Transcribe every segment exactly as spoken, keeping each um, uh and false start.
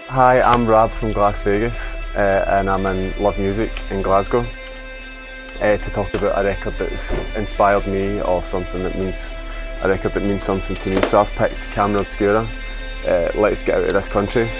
Hi, I'm Rab from Glasvegas uh, and I'm in Love Music in Glasgow uh, to talk about a record that's inspired me or something that means, a record that means something to me. So I've picked Camera Obscura, uh, Let's Get Out of This Country.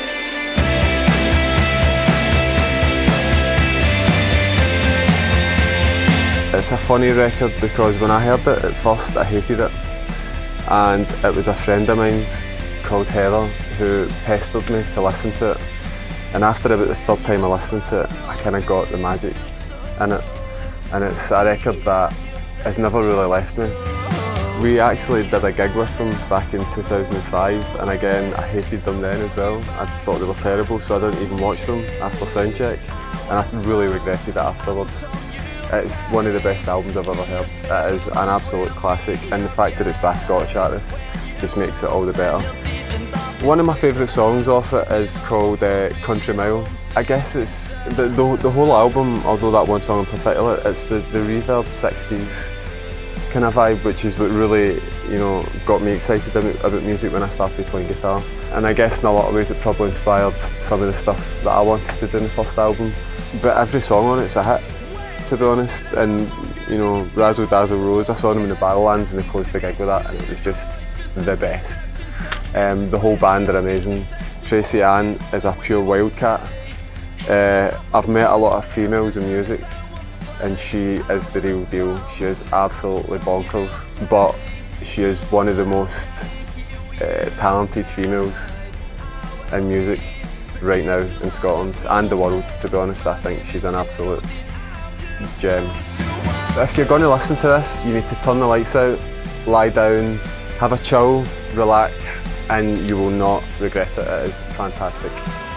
It's a funny record because when I heard it at first I hated it, and it was a friend of mine's called Heather who pestered me to listen to it, and after about the third time I listened to it I kind of got the magic in it, and it's a record that has never really left me. We actually did a gig with them back in two thousand five, and again I hated them then as well. I thought they were terrible, so I didn't even watch them after soundcheck, and I really regretted it afterwards. It's one of the best albums I've ever heard. It is an absolute classic, and the fact that it's by a Scottish artist just makes it all the better. One of my favourite songs off it is called uh, Country Mile. I guess it's the, the, the whole album, although that one song in particular, it's the, the reverb sixties kind of vibe, which is what really, you know, got me excited about, about music when I started playing guitar. And I guess in a lot of ways it probably inspired some of the stuff that I wanted to do in the first album. But every song on it's a hit, to be honest. And you know, Razzle Dazzle Rose, I saw them in the Barrowlands and they closed the gig with that, and it was just the best. Um, the whole band are amazing. Tracy Ann is a pure wildcat. Uh, I've met a lot of females in music, and she is the real deal. She is absolutely bonkers, but she is one of the most uh, talented females in music right now in Scotland and the world, to be honest. I think she's an absolute gem. If you're going to listen to this, you need to turn the lights out, lie down, have a chill, relax, and you will not regret it. It is fantastic.